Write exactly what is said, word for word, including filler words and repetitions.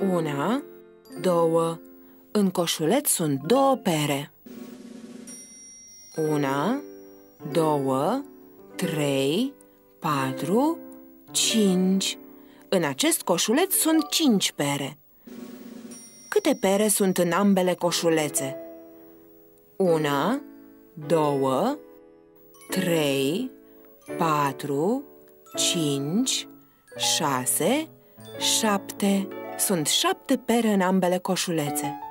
Una, două. În coșuleț sunt două pere. Una, două, trei, patru, cinci. În acest coșuleț sunt cinci pere. Câte pere sunt în ambele coșulețe? Una, două, trei, patru, cinci, șase, șapte. Sunt șapte pere în ambele coșulețe.